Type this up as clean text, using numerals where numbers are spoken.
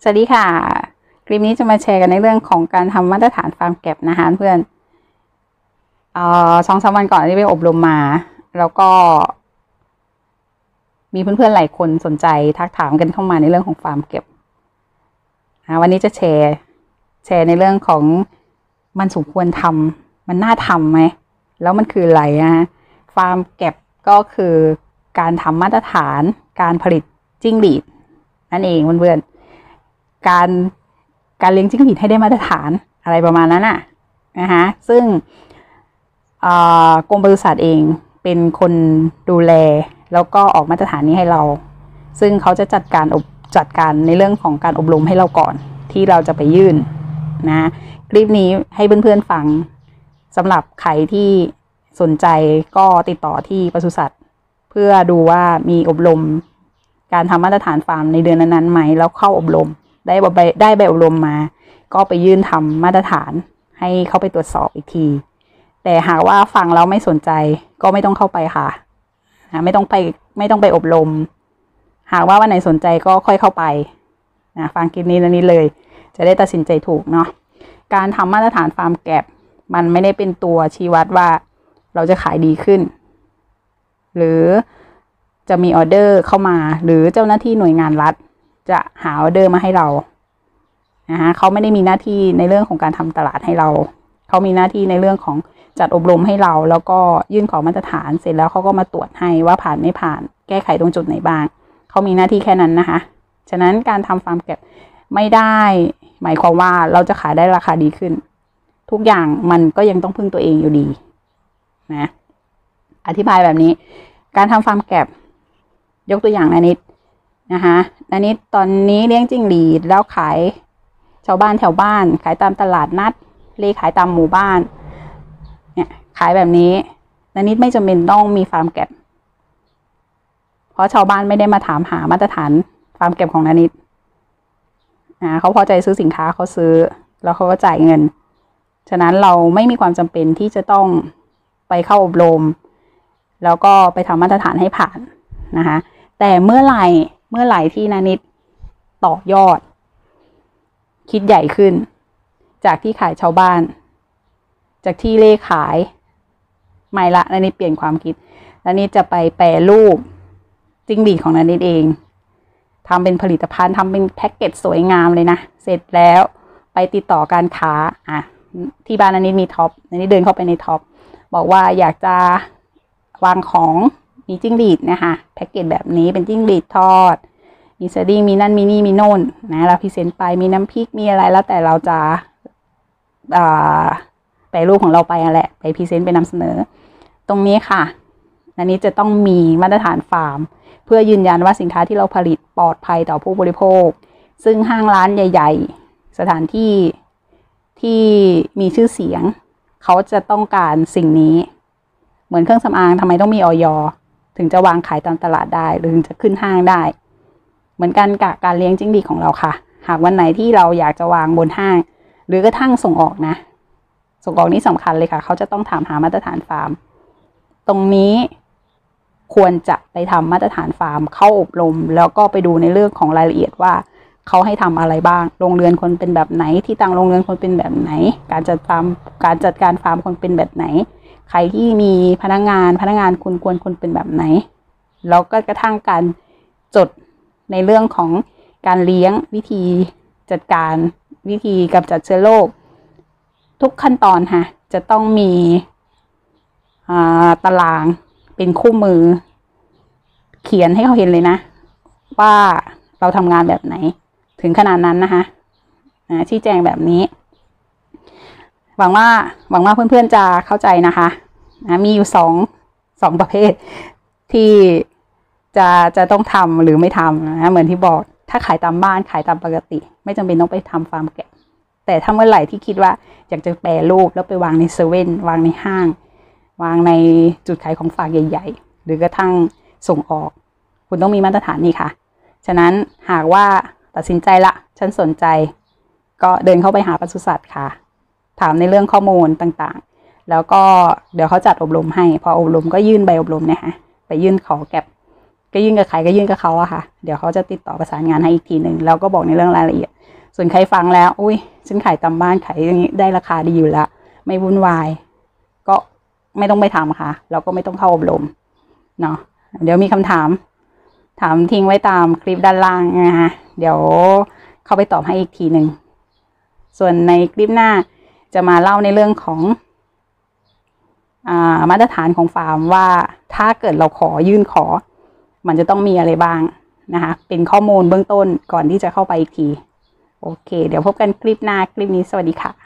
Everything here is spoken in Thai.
สวัสดีค่ะคลิปนี้จะมาแชร์กันในเรื่องของการทำมาตรฐานฟาร์มแก็บนะคะเพื่อน2-3 วันก่อนที่ไปอบรมมาแล้วก็มีเพื่อนๆหลายคนสนใจทักถามกันเข้ามาในเรื่องของฟาร์มเก็บวันนี้จะแชร์ในเรื่องของมันสมควรทำมันน่าทำไหมแล้วมันคืออะไรฟาร์มเก็บก็คือการทำมาตรฐานการผลิตจิ้งหรีดนั่นเองเพื่อนๆการเลี้ยงจิ้งหรีดให้ได้มาตรฐานอะไรประมาณนั้นนะคะซึ่งกรมปศุสัตว์เองเป็นคนดูแลแล้วก็ออกมาตรฐานนี้ให้เราซึ่งเขาจะจัดการในเรื่องของการอบรมให้เราก่อนที่เราจะไปยื่นนะคลิปนี้ให้เพื่อนๆฟังสำหรับใครที่สนใจก็ติดต่อที่ปศุสัตว์เพื่อดูว่ามีอบรมการทำมาตรฐานฟาร์มในเดือนนั้นๆไหมแล้วเข้าอบรมได้ใบอบรมมาก็ไปยื่นทำมาตรฐานให้เขาไปตรวจสอบอีกทีแต่หากว่าฟังแล้วไม่สนใจก็ไม่ต้องเข้าไปค่ะไม่ต้องไปอบรมหากว่าวันไหนสนใจก็ค่อยเข้าไปฟังคลิปนี้แล้วนี้เลยจะได้ตัดสินใจถูกเนาะการทำมาตรฐานฟาร์มแก็บมันไม่ได้เป็นตัวชี้วัดว่าเราจะขายดีขึ้นหรือจะมีออเดอร์เข้ามาหรือเจ้าหน้าที่หน่วยงานรัฐจะหาออเดอร์มาให้เราเขาไม่ได้มีหน้าที่ในเรื่องของการทำตลาดให้เราเขามีหน้าที่ในเรื่องของจัดอบรมให้เราแล้วก็ยื่นขอมาตรฐานเสร็จแล้วเขาก็มาตรวจให้ว่าผ่านไม่ผ่านแก้ไขตรงจุดไหนบ้างเขามีหน้าที่แค่นั้นนะคะฉะนั้นการทำฟาร์มแก็บไม่ได้หมายความว่าเราจะขายได้ราคาดีขึ้นทุกอย่างมันก็ยังต้องพึ่งตัวเองอยู่ดีนะอธิบายแบบนี้การทำฟาร์มแก็บยกตัวอย่างนานิดนะคะนานิดตอนนี้เลี้ยงจิ้งหรีดแล้วขายชาวบ้านแถวบ้านขายตามตลาดนัดขายตามหมู่บ้านเนี่ยขายแบบนี้นานิดไม่จำเป็นต้องมีฟาร์มแก็บเพราะชาวบ้านไม่ได้มาถามหามาตรฐานฟาร์มแก็บของนานิดเขาพอใจซื้อสินค้าเขาซื้อแล้วเขาก็จ่ายเงินฉะนั้นเราไม่มีความจำเป็นที่จะต้องไปเข้าอบรมแล้วก็ไปทำมาตรฐานให้ผ่านนะคะแต่เมื่อไหร่ที่นานิดต่อยอดคิดใหญ่ขึ้นจากที่ขายชาวบ้านจากที่ขายไม่ละนานิดเปลี่ยนความคิดนานิดจะไปแปรรูปจิ้งหรีดของนานิดเองทำเป็นผลิตภัณฑ์ทำเป็นแพ็กเกจสวยงามเลยนะเสร็จแล้วไปติดต่อการค้าที่บ้านนานิดมีท็อปนานิดเดินเข้าไปในท็อปบอกว่าอยากจะวางของมีจิ้งหรีดนะคะแพ็กเกจแบบนี้เป็นจิ้งหรีดทอดมีสดิ้งมีนั่นมีนี่มีโน่นนะเราพรีเซนต์ไปมีน้ำพริกมีอะไรแล้วแต่เราจะแปรรูปของเราไปแหละไปพรีเซนต์ไปนำเสนอตรงนี้ค่ะอันนี้จะต้องมีมาตรฐานฟาร์มเพื่อยืนยันว่าสินค้าที่เราผลิตปลอดภัยต่อผู้บริโภคซึ่งห้างร้านใหญ่ๆสถานที่ที่มีชื่อเสียงเขาจะต้องการสิ่งนี้เหมือนเครื่องสำอางทำไมต้องมีอย.ถึงจะวางขายตามตลาดได้หรือถึงจะขึ้นห้างได้เหมือนกันกับการเลี้ยงจิ้งหรีดของเราค่ะหากวันไหนที่เราอยากจะวางบนห้างหรือกระทั่งส่งออกนะส่งออกนี่สำคัญเลยค่ะเขาจะต้องถามหามาตรฐานฟาร์มตรงนี้ควรจะไปทำมาตรฐานฟาร์มเข้าอบรมแล้วก็ไปดูในเรื่องของรายละเอียดว่าเขาให้ทำอะไรบ้างโรงเรือนคนเป็นแบบไหนที่ตั้งโรงเรือนคนเป็นแบบไหนการจัดการฟาร์มคนเป็นแบบไหนใครที่มีพนักงานคุณควรคนเป็นแบบไหนแล้วก็กระทั่งการจดในเรื่องของการเลี้ยงวิธีจัดการวิธีกำจัดเชื้อโรคทุกขั้นตอนค่ะจะต้องมีตารางเป็นคู่มือเขียนให้เขาเห็นเลยนะว่าเราทำงานแบบไหนถึงขนาดนั้นนะคะชี้แจงแบบนี้หวังว่าเพื่อนๆจะเข้าใจนะคะมีอยู่สองประเภทที่จะต้องทำหรือไม่ทำนะเหมือนที่บอกถ้าขายตามบ้านขายตามปกติไม่จำเป็นต้องไปทำฟาร์มแกะแต่ถ้าเมื่อไหร่ที่คิดว่าอยากจะแปรรูปแล้วไปวางในเซเว่นวางในห้างวางในจุดขายของฝากใหญ่ๆหรือกระทั่งส่งออกคุณต้องมีมาตรฐานนี่ค่ะฉะนั้นหากว่าตัดสินใจละฉันสนใจก็เดินเข้าไปหาปศุสัตว์ค่ะถามในเรื่องข้อมูลต่างๆแล้วก็เดี๋ยวเขาจัดอบรมให้พออบรมก็ยื่นใบอบรมนะคะไปยื่นขอแก็บก็ยื่นกับใครก็ยื่นกับเขาอะค่ะเดี๋ยวเขาจะติดต่อประสานงานให้อีกทีหนึ่งแล้วก็บอกในเรื่องรายละเอียดส่วนใครฟังแล้วอุ้ยฉันขายตามบ้านขายอย่างนี้ได้ราคาดีอยู่แล้วไม่วุ่นวายก็ไม่ต้องไปทำค่ะแล้วก็ไม่ต้องเข้าอบรมเนาะเดี๋ยวมีคำถามทิ้งไว้ตามคลิปด้านล่างนะคะเดี๋ยวเข้าไปตอบให้อีกทีหนึ่งส่วนในคลิปหน้าจะมาเล่าในเรื่องของมาตรฐานของฟาร์มว่าถ้าเกิดเรายื่นขอมันจะต้องมีอะไรบ้างนะคะเป็นข้อมูลเบื้องต้นก่อนที่จะเข้าไปอีกทีโอเคเดี๋ยวพบกันคลิปหน้าคลิปนี้สวัสดีค่ะ